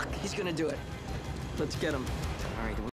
Fuck, he's gonna do it. Let's get him. All right.